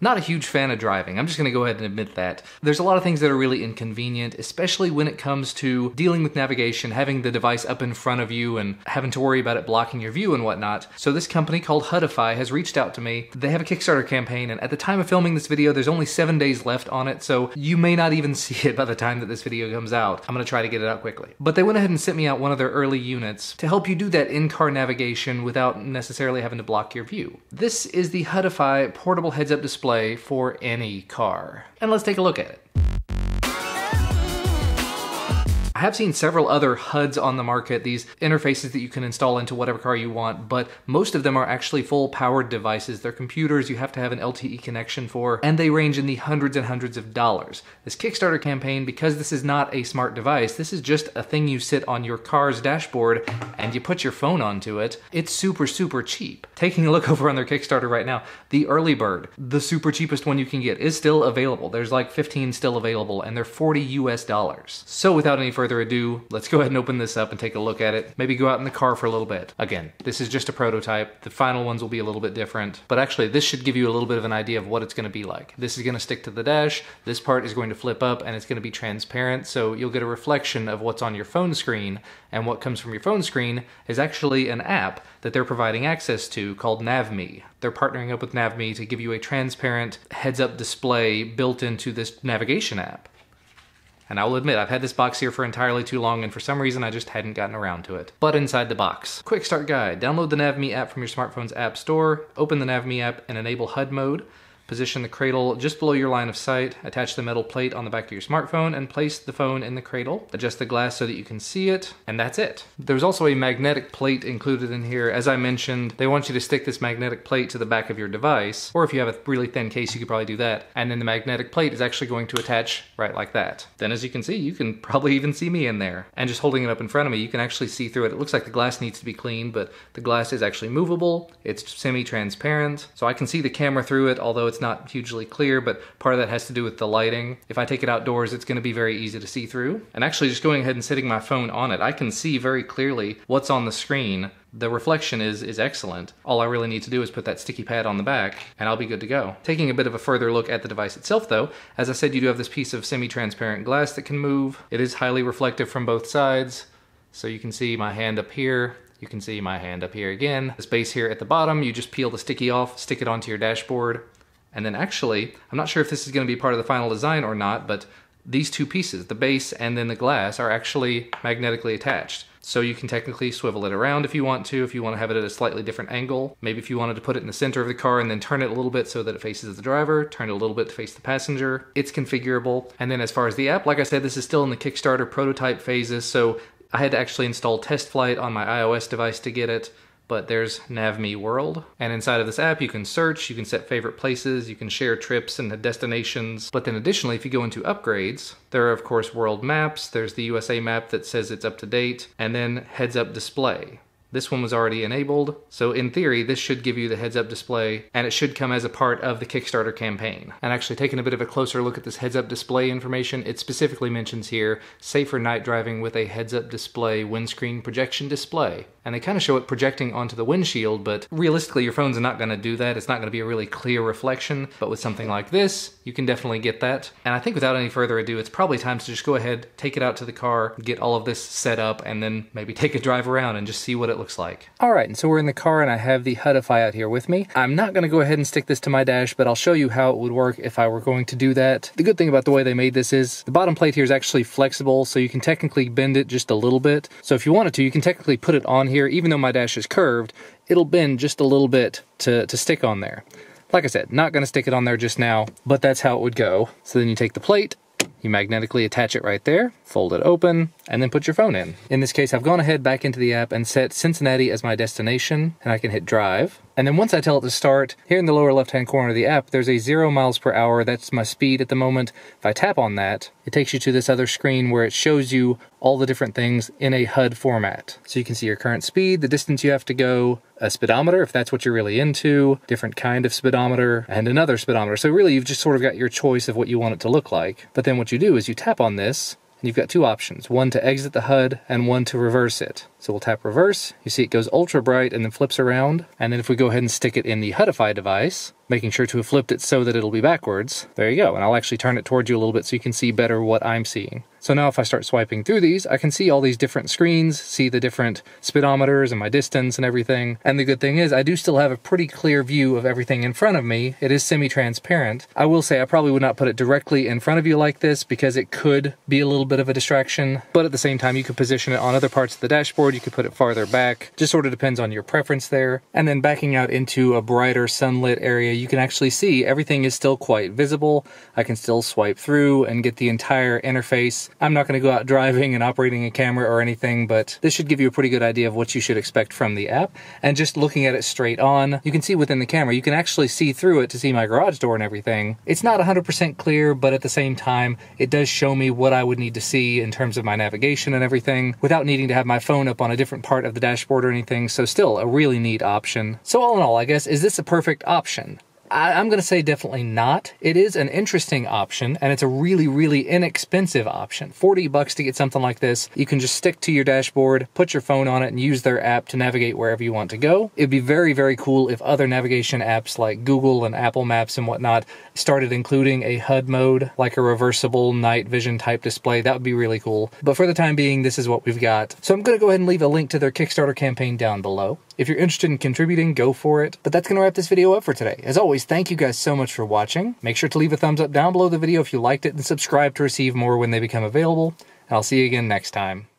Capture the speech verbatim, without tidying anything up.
Not a huge fan of driving. I'm just gonna go ahead and admit that. There's a lot of things that are really inconvenient, especially when it comes to dealing with navigation, having the device up in front of you and having to worry about it blocking your view and whatnot. So this company called Hudify has reached out to me. They have a Kickstarter campaign, and at the time of filming this video, there's only seven days left on it, so you may not even see it by the time that this video comes out. I'm gonna try to get it out quickly. But they went ahead and sent me out one of their early units to help you do that in-car navigation without necessarily having to block your view. This is the Hudify portable heads-up display for any car. And let's take a look at it. I have seen several other H U Ds on the market, these interfaces that you can install into whatever car you want, but most of them are actually full powered devices. They're computers you have to have an L T E connection for, and they range in the hundreds and hundreds of dollars. This Kickstarter campaign, because this is not a smart device, this is just a thing you sit on your car's dashboard and you put your phone onto it. It's super, super cheap. Taking a look over on their Kickstarter right now, the early bird, the super cheapest one you can get, is still available. There's like fifteen still available, and they're forty U S dollars. So without any further ado, let's go ahead and open this up and take a look at it. Maybe go out in the car for a little bit. Again, this is just a prototype. The final ones will be a little bit different, but actually this should give you a little bit of an idea of what it's going to be like. This is going to stick to the dash. This part is going to flip up and it's going to be transparent, so you'll get a reflection of what's on your phone screen, and what comes from your phone screen is actually an app that they're providing access to called NavMe. They're partnering up with NavMe to give you a transparent heads-up display built into this navigation app. And I will admit, I've had this box here for entirely too long, and for some reason I just hadn't gotten around to it. But inside the box. Quick start guide. Download the NavMe app from your smartphone's app store, open the NavMe app and enable H U D mode. Position the cradle just below your line of sight, attach the metal plate on the back of your smartphone, and place the phone in the cradle. Adjust the glass so that you can see it, and that's it. There's also a magnetic plate included in here. As I mentioned, they want you to stick this magnetic plate to the back of your device, or if you have a really thin case, you could probably do that. And then the magnetic plate is actually going to attach right like that. Then as you can see, you can probably even see me in there. And just holding it up in front of me, you can actually see through it. It looks like the glass needs to be cleaned, but the glass is actually movable. It's semi-transparent, so I can see the camera through it, although it's not hugely clear, but part of that has to do with the lighting. If I take it outdoors, it's going to be very easy to see through. And actually just going ahead and setting my phone on it, I can see very clearly what's on the screen. The reflection is is excellent. All I really need to do is put that sticky pad on the back and I'll be good to go. Taking a bit of a further look at the device itself though, as I said, you do have this piece of semi-transparent glass that can move. It is highly reflective from both sides, so you can see my hand up here. You can see my hand up here again. This base here at the bottom, you just peel the sticky off, stick it onto your dashboard. And then actually, I'm not sure if this is going to be part of the final design or not, but these two pieces, the base and then the glass, are actually magnetically attached. So you can technically swivel it around if you want to, if you want to have it at a slightly different angle. Maybe if you wanted to put it in the center of the car and then turn it a little bit so that it faces the driver, turn it a little bit to face the passenger. It's configurable. And then as far as the app, like I said, this is still in the Kickstarter prototype phases, so I had to actually install TestFlight on my iOS device to get it. But there's NavMe World, and inside of this app you can search, you can set favorite places, you can share trips and destinations. But then additionally, if you go into upgrades, there are of course world maps, there's the U S A map that says it's up to date, and then heads-up display. This one was already enabled, so in theory this should give you the heads-up display, and it should come as a part of the Kickstarter campaign. And actually taking a bit of a closer look at this heads-up display information, it specifically mentions here, safer night driving with a heads-up display windscreen projection display. And they kind of show it projecting onto the windshield, but realistically your phone's not going to do that. It's not going to be a really clear reflection, but with something like this, you can definitely get that. And I think without any further ado, it's probably time to just go ahead, take it out to the car, get all of this set up, and then maybe take a drive around and just see what it looks like. Alright, and so we're in the car and I have the Hudify out here with me. I'm not going to go ahead and stick this to my dash, but I'll show you how it would work if I were going to do that. The good thing about the way they made this is the bottom plate here is actually flexible, so you can technically bend it just a little bit. So if you wanted to, you can technically put it on here, even though my dash is curved, it'll bend just a little bit to, to stick on there. Like I said, not going to stick it on there just now, but that's how it would go. So then you take the plate, you magnetically attach it right there, fold it open, and then put your phone in. In this case, I've gone ahead back into the app and set Cincinnati as my destination, and I can hit drive. And then once I tell it to start, here in the lower left-hand corner of the app, there's a zero miles per hour. That's my speed at the moment. If I tap on that, it takes you to this other screen where it shows you all the different things in a H U D format. So you can see your current speed, the distance you have to go, a speedometer, if that's what you're really into, different kind of speedometer, and another speedometer. So really, you've just sort of got your choice of what you want it to look like. But then what you do is you tap on this, and you've got two options, one to exit the H U D and one to reverse it. So we'll tap reverse, you see it goes ultra bright and then flips around, and then if we go ahead and stick it in the Hudify device, making sure to have flipped it so that it'll be backwards. There you go, and I'll actually turn it towards you a little bit so you can see better what I'm seeing. So now if I start swiping through these, I can see all these different screens, see the different speedometers and my distance and everything. And the good thing is I do still have a pretty clear view of everything in front of me. It is semi-transparent. I will say I probably would not put it directly in front of you like this because it could be a little bit of a distraction. But at the same time, you could position it on other parts of the dashboard. You could put it farther back. Just sort of depends on your preference there. And then backing out into a brighter sunlit area, you can actually see everything is still quite visible. I can still swipe through and get the entire interface. I'm not going to go out driving and operating a camera or anything, but this should give you a pretty good idea of what you should expect from the app. And just looking at it straight on, you can see within the camera, you can actually see through it to see my garage door and everything. It's not one hundred percent clear, but at the same time, it does show me what I would need to see in terms of my navigation and everything without needing to have my phone up on a different part of the dashboard or anything. So still a really neat option. So all in all, I guess, is this a perfect option? I'm going to say definitely not. It is an interesting option, and it's a really, really inexpensive option. forty bucks to get something like this. You can just stick to your dashboard, put your phone on it, and use their app to navigate wherever you want to go. It'd be very, very cool if other navigation apps like Google and Apple Maps and whatnot started including a H U D mode, like a reversible night vision type display. That would be really cool. But for the time being, this is what we've got. So I'm going to go ahead and leave a link to their Kickstarter campaign down below. If you're interested in contributing, go for it. But that's going to wrap this video up for today. As always, thank you guys so much for watching. Make sure to leave a thumbs up down below the video if you liked it and subscribe to receive more when they become available. And I'll see you again next time.